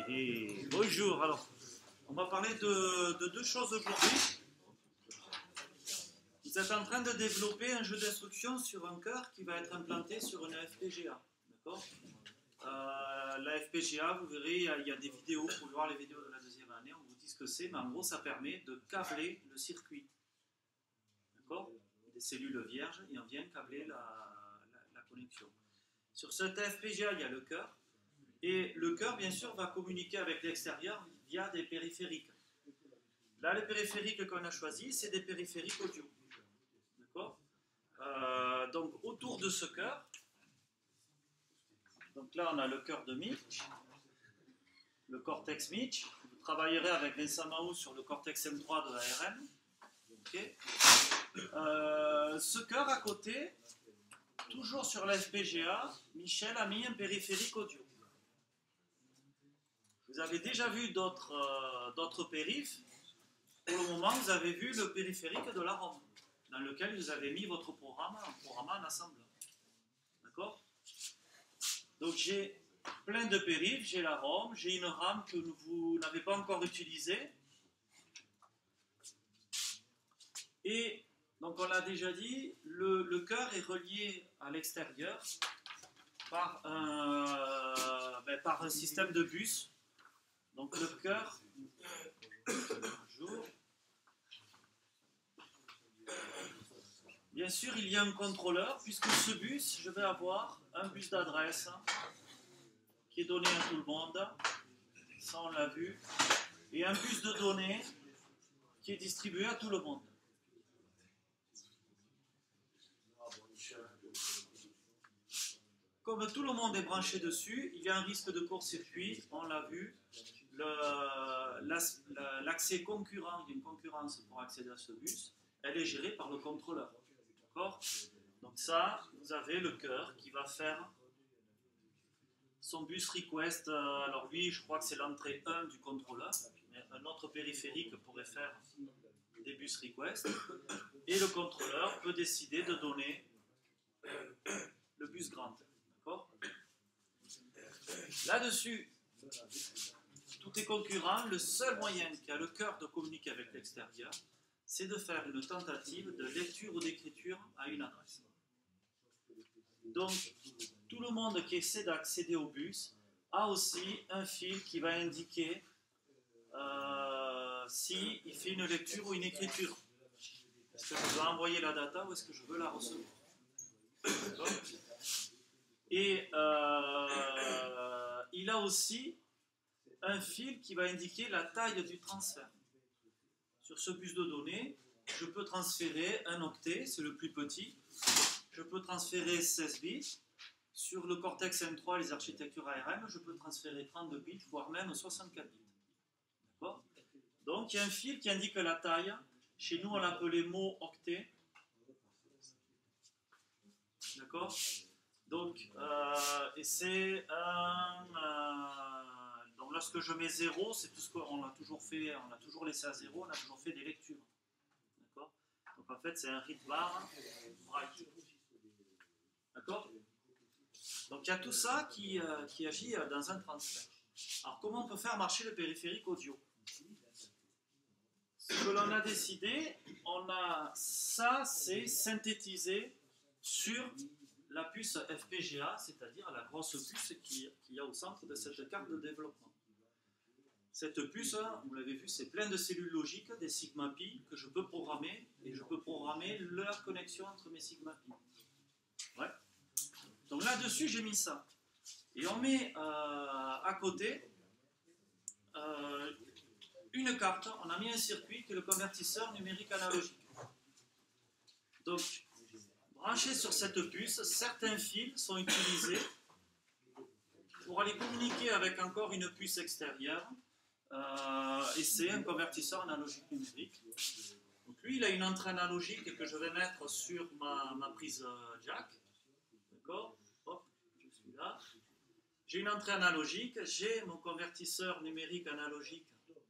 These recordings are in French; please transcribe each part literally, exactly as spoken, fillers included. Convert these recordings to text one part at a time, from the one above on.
Et bonjour, alors, on va parler de, de deux choses aujourd'hui. Vous êtes en train de développer un jeu d'instruction sur un cœur qui va être implanté sur une F P G A. D'accord euh, La F P G A, vous verrez, il y, a, il y a des vidéos, vous pouvez voir les vidéos de la deuxième année, on vous dit ce que c'est, mais en gros, ça permet de câbler le circuit. D'accord Des cellules vierges, et on vient câbler la, la, la connexion. Sur cette F P G A, il y a le cœur. Et le cœur, bien sûr, va communiquer avec l'extérieur via des périphériques. Là, les périphériques qu'on a choisis, c'est des périphériques audio. D'accord euh, Donc, autour de ce cœur, donc là, on a le cœur de Mitch, le cortex Mitch. Vous travaillerez avec Vincent Mahou sur le cortex M trois de l'A R M. Okay. Euh, ce cœur à côté, toujours sur la F P G A, Michel a mis un périphérique audio. Vous avez déjà vu d'autres euh, d'autres périphs. Pour le moment, vous avez vu le périphérique de la ROM, dans lequel vous avez mis votre programme, un programme en assembleur. D'accord? Donc j'ai plein de périphs, j'ai la ROM, j'ai une RAM que vous n'avez pas encore utilisée. Et donc on l'a déjà dit, le, le cœur est relié à l'extérieur par un, ben, par un système de bus. Donc le cœur, bonjour. Bien sûr, il y a un contrôleur, puisque ce bus, je vais avoir un bus d'adresse qui est donné à tout le monde, ça on l'a vu, et un bus de données qui est distribué à tout le monde. Comme tout le monde est branché dessus, il y a un risque de court-circuit, on l'a vu. L'accès concurrent, il y a une concurrence pour accéder à ce bus, elle est gérée par le contrôleur. D'accord ? Donc ça, vous avez le cœur qui va faire son bus request. Alors lui, je crois que c'est l'entrée un du contrôleur, mais un autre périphérique pourrait faire des bus request. Et le contrôleur peut décider de donner le bus grand. D'accord ? Là-dessus, tout est concurrent. Le seul moyen qui a le cœur de communiquer avec l'extérieur, c'est de faire une tentative de lecture ou d'écriture à une adresse. Donc, tout le monde qui essaie d'accéder au bus a aussi un fil qui va indiquer euh, s'il fait une lecture ou une écriture. Est-ce que je dois envoyer la data ou est-ce que je veux la recevoir? Et euh, il a aussi un fil qui va indiquer la taille du transfert. Sur ce bus de données, je peux transférer un octet, c'est le plus petit. Je peux transférer seize bits. Sur le Cortex M trois, les architectures A R M, je peux transférer trente-deux bits, voire même soixante-quatre bits. D'accord ? Donc, il y a un fil qui indique la taille. Chez nous, on l'appelait mot octet. D'accord ? Donc, euh, et c'est un... Euh, donc, lorsque je mets zéro, c'est tout ce qu'on a toujours fait, on a toujours laissé à zéro, on a toujours fait des lectures. D'accord ? Donc, en fait, c'est un read bar write. D'accord ? Donc, il y a tout ça qui, euh, qui agit dans un transfert. Alors, comment on peut faire marcher le périphérique audio ? Ce que l'on a décidé, on a ça, c'est synthétisé sur la puce F P G A, c'est-à-dire la grosse puce qu'il y a au centre de cette carte de développement. Cette puce, vous l'avez vu, c'est plein de cellules logiques, des sigma pi, que je peux programmer, et je peux programmer leur connexion entre mes sigma pi. Ouais. Donc là-dessus, j'ai mis ça. Et on met euh, à côté euh, une carte, on a mis un circuit qui est le convertisseur numérique analogique. Donc, branchés sur cette puce, certains fils sont utilisés pour aller communiquer avec encore une puce extérieure, euh, et c'est un convertisseur analogique numérique. Donc lui, il a une entrée analogique que je vais mettre sur ma, ma prise jack. D'accord ? Hop, je suis là. J'ai une entrée analogique, j'ai mon convertisseur numérique analogique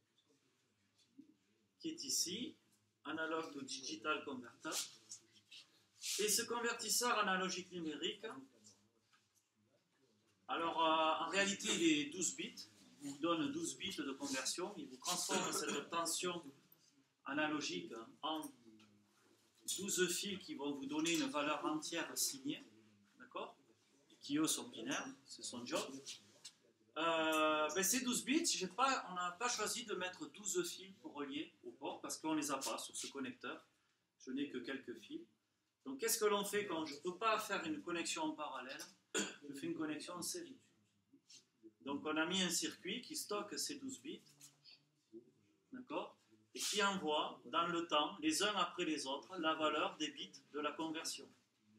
qui est ici, analogue to digital converter. Et ce convertisseur analogique numérique, alors euh, en réalité il est douze bits, donc donne douze bits de conversion, il vous transforme cette tension analogique en douze fils qui vont vous donner une valeur entière signée, d'accord, qui eux sont binaires, c'est son job. Euh, ben ces douze bits, j'ai pas, on n'a pas choisi de mettre douze fils pour relier au port parce qu'on ne les a pas sur ce connecteur. Je n'ai que quelques fils. Donc qu'est-ce que l'on fait quand je ne peux pas faire une connexion en parallèle? Je fais une connexion en série. Donc on a mis un circuit qui stocke ces douze bits, d'accord, et qui envoie dans le temps, les uns après les autres, la valeur des bits de la conversion.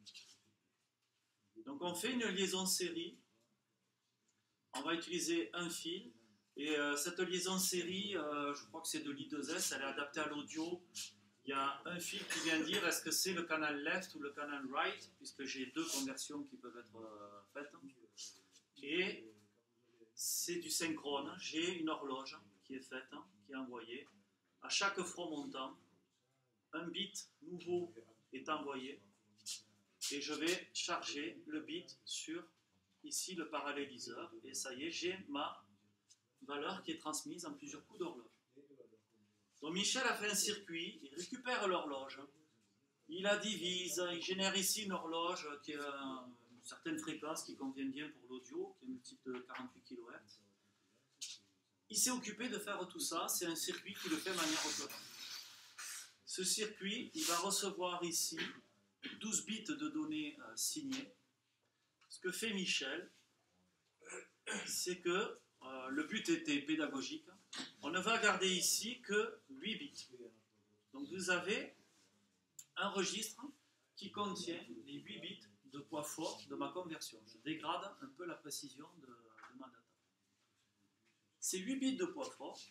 Donc on fait une liaison série. On va utiliser un fil, et euh, cette liaison série, euh, je crois que c'est de l'I deux S, elle est adaptée à l'audio. Il y a un fil qui vient dire est-ce que c'est le canal left ou le canal right, puisque j'ai deux conversions qui peuvent être euh, faites. Et c'est du synchrone, j'ai une horloge qui est faite, qui est envoyée. À chaque front montant, un bit nouveau est envoyé, et je vais charger le bit sur ici le paralléliseur, et ça y est, j'ai ma valeur qui est transmise en plusieurs coups d'horloge. Donc Michel a fait un circuit, il récupère l'horloge, il la divise, il génère ici une horloge qui a une certaine fréquence qui convient bien pour l'audio, qui est multiple de quarante-huit kilohertz. Il s'est occupé de faire tout ça, c'est un circuit qui le fait de manière autonome. Ce circuit, il va recevoir ici douze bits de données euh, signées. Ce que fait Michel, c'est que euh, le but était pédagogique. On ne va garder ici que huit bits. Donc vous avez un registre qui contient les huit bits de poids fort de ma conversion. Je dégrade un peu la précision de, de ma data. Ces huit bits de poids fort,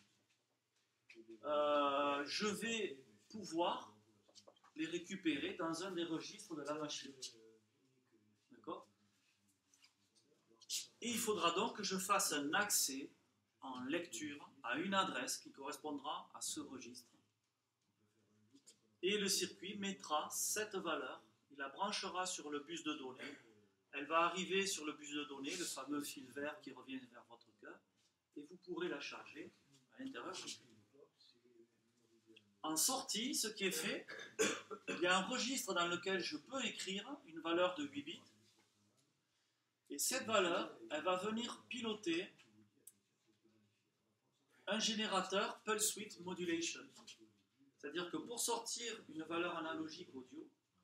euh, je vais pouvoir les récupérer dans un des registres de la machine. D'accord ? Et il faudra donc que je fasse un accès en lecture à une adresse qui correspondra à ce registre. Et le circuit mettra cette valeur, il la branchera sur le bus de données. Elle va arriver sur le bus de données, le fameux fil vert qui revient vers votre cœur, et vous pourrez la charger à l'intérieur du circuit. En sortie, ce qui est fait, il y a un registre dans lequel je peux écrire une valeur de huit bits. Et cette valeur, elle va venir piloter un générateur Pulse Width Modulation. C'est-à-dire que pour sortir une valeur analogique audio,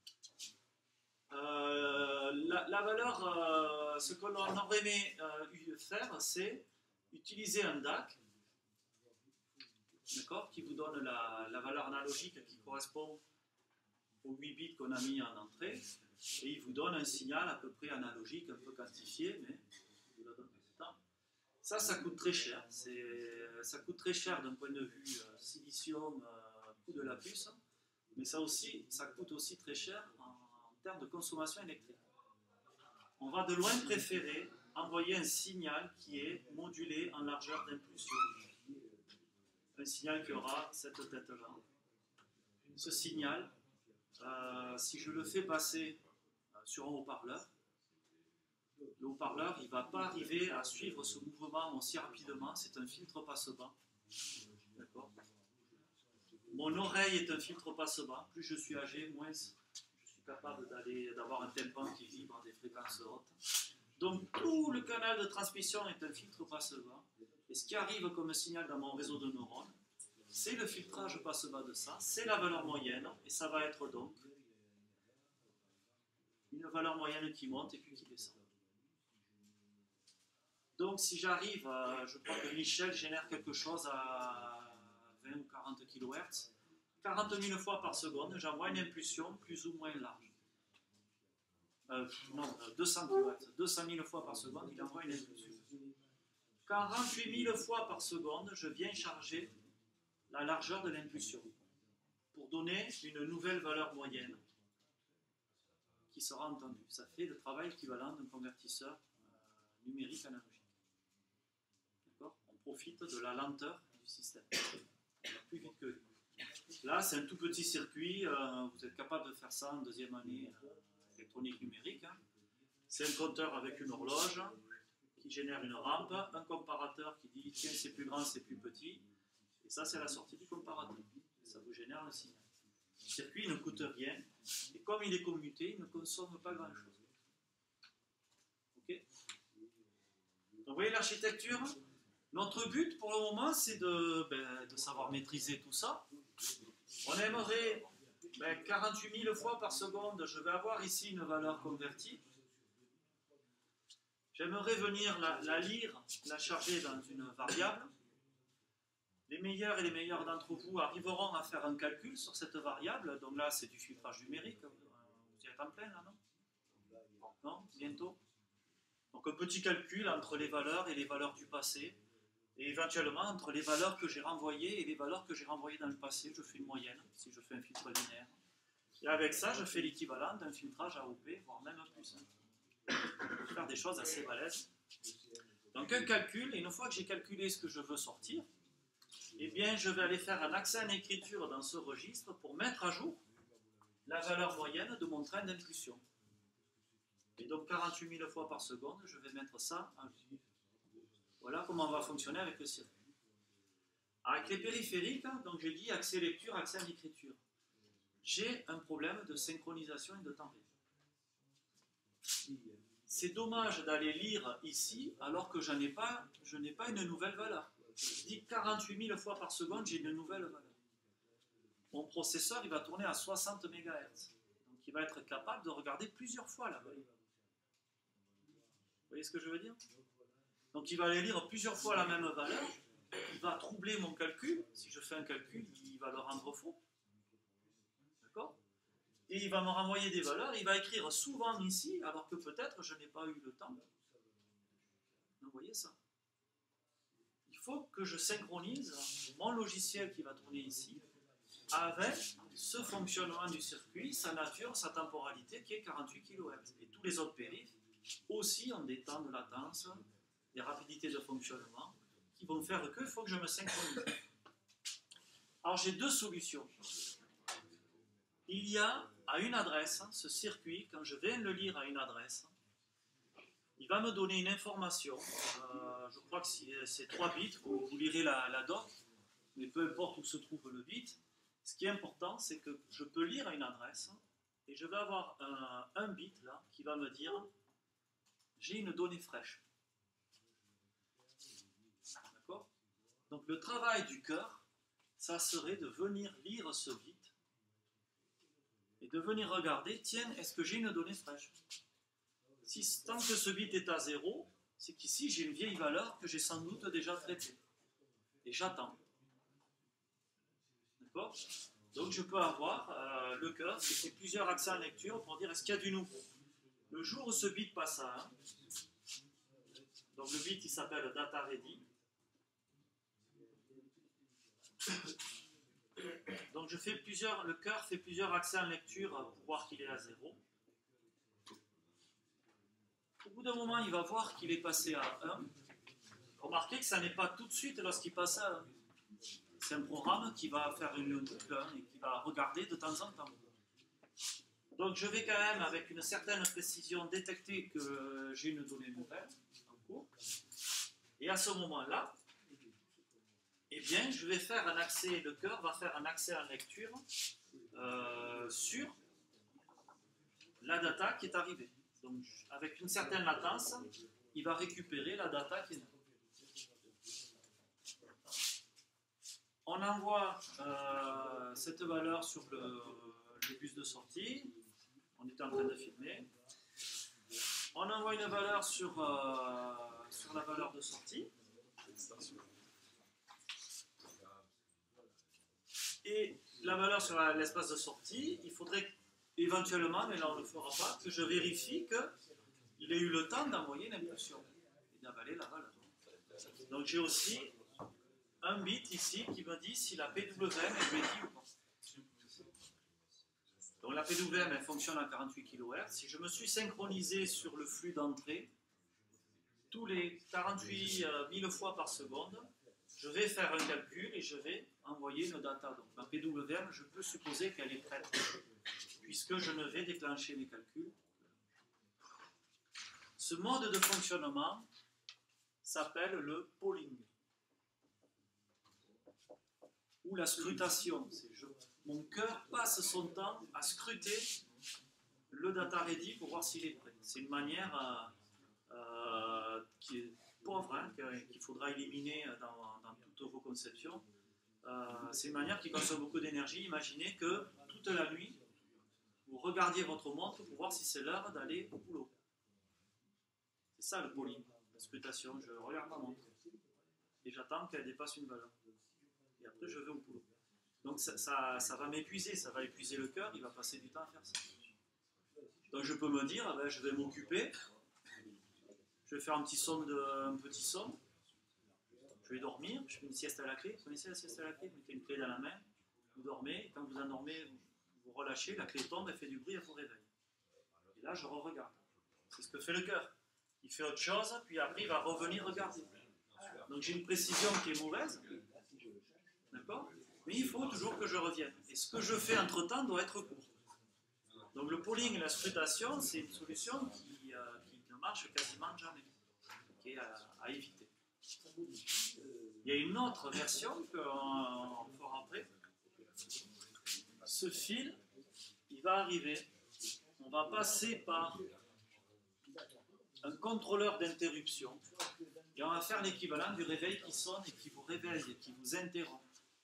euh, la, la valeur, euh, ce que l'on aurait aimé euh, faire, c'est utiliser un D A C, d'accord, qui vous donne la, la valeur analogique qui correspond aux huit bits qu'on a mis en entrée. Et il vous donne un signal à peu près analogique, un peu quantifié, mais il vous le donne pas. Ça, ça coûte très cher. Ça coûte très cher d'un point de vue euh, silicium, euh, coût de la puce, mais ça, aussi, ça coûte aussi très cher en, en termes de consommation électrique. On va de loin préférer envoyer un signal qui est modulé en largeur d'impulsion. Un signal qui aura cette tête-là. Ce signal, euh, si je le fais passer sur un haut-parleur, le haut-parleur, il ne va pas arriver à suivre ce mouvement aussi rapidement, c'est un filtre passe-bas. D'accord ? Mon oreille est un filtre passe-bas, plus je suis âgé, moins je suis capable d'avoir un tympan qui vibre à des fréquences hautes. Donc tout le canal de transmission est un filtre passe-bas, et ce qui arrive comme signal dans mon réseau de neurones, c'est le filtrage passe-bas de ça, c'est la valeur moyenne, et ça va être donc une valeur moyenne qui monte et puis qui descend. Donc si j'arrive, à, je crois que Michel génère quelque chose à vingt ou quarante kilohertz, quarante mille fois par seconde, j'envoie une impulsion plus ou moins large. Euh, non, deux cents kilohertz, deux cent mille fois par seconde, il envoie une impulsion. quarante-huit mille fois par seconde, je viens charger la largeur de l'impulsion pour donner une nouvelle valeur moyenne qui sera entendu. Ça fait le travail équivalent d'un convertisseur euh, numérique analogique. D'accord ? On profite de la lenteur du système. On va plus vite que lui. Là, c'est un tout petit circuit. Euh, vous êtes capable de faire ça en deuxième année euh, électronique numérique. Hein. C'est un compteur avec une horloge qui génère une rampe, un comparateur qui dit tiens c'est plus grand, c'est plus petit, et ça c'est la sortie du comparateur. Ça vous génère un signal. Le circuit ne coûte rien, et comme il est commuté, il ne consomme pas grand chose. Ok. Donc vous voyez l'architecture. Notre but pour le moment c'est de, ben, de savoir maîtriser tout ça. On aimerait ben, quarante-huit mille fois par seconde, je vais avoir ici une valeur convertie. J'aimerais venir la, la lire, la charger dans une variable. Les meilleurs et les meilleurs d'entre vous arriveront à faire un calcul sur cette variable. Donc là, c'est du filtrage numérique. Vous y êtes en plein, là, non? Non? Bientôt? Donc un petit calcul entre les valeurs et les valeurs du passé. Et éventuellement, entre les valeurs que j'ai renvoyées et les valeurs que j'ai renvoyées dans le passé, je fais une moyenne, si je fais un filtre linéaire. Et avec ça, je fais l'équivalent d'un filtrage A O P, voire même un plus. Je peux faire des choses assez balèzes. Donc un calcul, et une fois que j'ai calculé ce que je veux sortir, eh bien je vais aller faire un accès à l'écriture dans ce registre pour mettre à jour la valeur moyenne de mon train d'impulsion. Et donc quarante-huit mille fois par seconde, je vais mettre ça à jour. Voilà comment on va fonctionner avec le circuit. Avec les périphériques, donc j'ai dit accès lecture, accès à l'écriture. J'ai un problème de synchronisation et de temps réel. C'est dommage d'aller lire ici alors que je n'ai pas, je n'ai pas une nouvelle valeur. Je dis quarante-huit mille fois par seconde, j'ai une nouvelle valeur. Mon processeur il va tourner à soixante mégahertz. Donc il va être capable de regarder plusieurs fois la valeur. Vous voyez ce que je veux dire? Donc il va aller lire plusieurs fois la même valeur. Il va troubler mon calcul. Si je fais un calcul, il va le rendre faux. D'accord? Et il va me renvoyer des valeurs. Il va écrire souvent ici, alors que peut-être je n'ai pas eu le temps. Vous voyez ça? Il faut que je synchronise mon logiciel qui va tourner ici avec ce fonctionnement du circuit, sa nature, sa temporalité qui est quarante-huit kilohertz. Et tous les autres périphes aussi ont des temps de latence, des rapidités de fonctionnement qui vont faire que il faut que je me synchronise. Alors j'ai deux solutions. Il y a à une adresse, ce circuit, quand je viens le lire à une adresse, il va me donner une information, euh, je crois que c'est trois bits, vous, vous lirez la, la doc, mais peu importe où se trouve le bit, ce qui est important c'est que je peux lire à une adresse et je vais avoir un, un bit là qui va me dire j'ai une donnée fraîche. D'accord? Donc le travail du cœur, ça serait de venir lire ce bit et de venir regarder, tiens, est-ce que j'ai une donnée fraîche? Si, tant que ce bit est à zéro, c'est qu'ici j'ai une vieille valeur que j'ai sans doute déjà traitée. Et j'attends. D'accord? Donc je peux avoir euh, le cœur, c'est plusieurs accès en lecture pour dire est-ce qu'il y a du nouveau. Le jour où ce bit passe à un, donc le bit il s'appelle data ready. Donc je fais plusieurs, le cœur fait plusieurs accès en lecture pour voir qu'il est à zéro. Au bout d'un moment, il va voir qu'il est passé à un. Remarquez que ça n'est pas tout de suite lorsqu'il passe à un. C'est un programme qui va faire une boucle et qui va regarder de temps en temps. Donc je vais quand même, avec une certaine précision, détecter que j'ai une donnée nouvelle en cours. Et à ce moment-là, eh bien, je vais faire un accès, le cœur va faire un accès en lecture euh, sur la data qui est arrivée. Donc, avec une certaine latence, il va récupérer la data qui est là. On envoie euh, cette valeur sur le, le bus de sortie. On était en train de filmer. On envoie une valeur sur, euh, sur la valeur de sortie. Et la valeur sur l'espace de sortie, il faudrait éventuellement, mais là on ne le fera pas, que je vérifie qu'il ait eu le temps d'envoyer l'impulsion et d'avaler la valeur. Donc j'ai aussi un bit ici qui me dit si la P W M est ready ou pas. Donc la P W M elle fonctionne à quarante-huit kilohertz. Si je me suis synchronisé sur le flux d'entrée, tous les quarante-huit mille fois par seconde, je vais faire un calcul et je vais envoyer une data. Donc ma P W M, je peux supposer qu'elle est prête, puisque je ne vais déclencher mes calculs. Ce mode de fonctionnement s'appelle le polling. Ou la scrutation. Je, mon cœur passe son temps à scruter le data ready pour voir s'il est prêt. C'est une manière euh, euh, qui est pauvre, hein, qu'il faudra éliminer dans, dans toutes vos conceptions. Euh, c'est une manière qui consomme beaucoup d'énergie. Imaginez que toute la nuit, vous regardiez votre montre pour voir si c'est l'heure d'aller au boulot. C'est ça le polling, la scrutation. Je regarde ma montre et j'attends qu'elle dépasse une valeur. Et après, je vais au boulot. Donc ça, ça, ça va m'épuiser, ça va épuiser le cœur, il va passer du temps à faire ça. Donc je peux me dire, ben, je vais m'occuper, je vais faire un petit somme, de, un petit somme, je vais dormir, je fais une sieste à la clé. Vous connaissez la sieste à la clé? Vous mettez une clé dans la main, vous dormez, et quand vous endormez, vous, vous relâchez, la clé tombe, elle fait du bruit, elle vous réveille. Et là, je re-regarde. C'est ce que fait le cœur. Il fait autre chose, puis après, il va revenir regarder. Donc j'ai une précision qui est mauvaise, d'accord? Mais il faut toujours que je revienne. Et ce que je fais entre-temps doit être court. Donc le polling et la scrutation, c'est une solution qui, euh, qui ne marche quasiment jamais, qui est à, à éviter. Il y a une autre version qu'on fera après. Ce fil, il va arriver, on va passer par un contrôleur d'interruption et on va faire l'équivalent du réveil qui sonne et qui vous réveille et qui vous interrompt.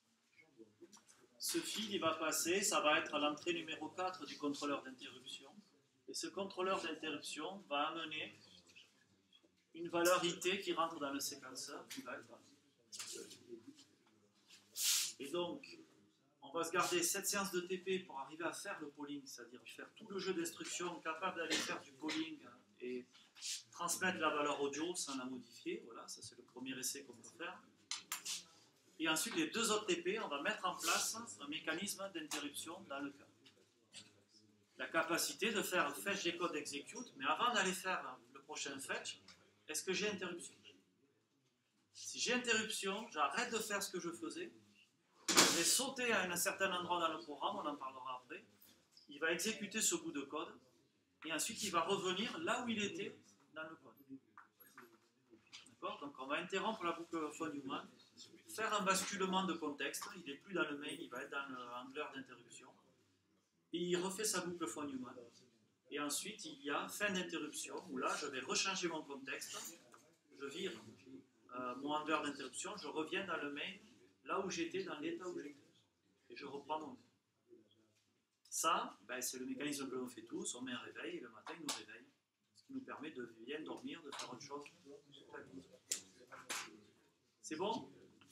Ce fil, il va passer, ça va être à l'entrée numéro quatre du contrôleur d'interruption. Et ce contrôleur d'interruption va amener une valeur I T qui rentre dans le séquenceur. Qui va être... Et donc, on va se garder cette séance de T P pour arriver à faire le polling, c'est-à-dire faire tout le jeu d'instructions, capable d'aller faire du polling et transmettre la valeur audio sans la modifier. Voilà, ça c'est le premier essai qu'on peut faire. Et ensuite, les deux autres T P, on va mettre en place un mécanisme d'interruption dans le cas. La capacité de faire fetch, decode, execute, mais avant d'aller faire le prochain fetch, est-ce que j'ai interruption? Si j'ai interruption, j'arrête de faire ce que je faisais, je vais sauter à un certain endroit dans le programme, on en parlera après, il va exécuter ce bout de code, et ensuite il va revenir là où il était dans le code. D'accord? Donc on va interrompre la boucle phone human, faire un basculement de contexte, il n'est plus dans le main, il va être dans le handler d'interruption, et il refait sa boucle phone human. Et ensuite, il y a fin d'interruption, où là, je vais rechanger mon contexte, je vire euh, mon handler d'interruption, je reviens dans le main, là où j'étais, dans l'état où j'étais, et je reprends mon main. Ça, ben, c'est le mécanisme que l'on fait tous, on met un réveil, et le matin, il nous réveille, ce qui nous permet de bien dormir, de faire autre chose. C'est bon?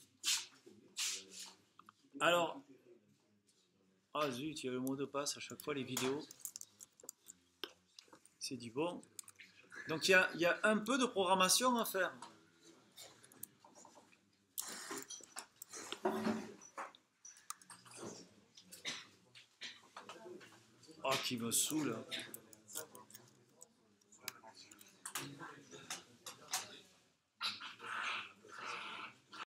Alors, ah zut, il y a le mot de passe à chaque fois, les vidéos. C'est du bon. Donc il y a, il y a un peu de programmation à faire. Oh, qui me saoule.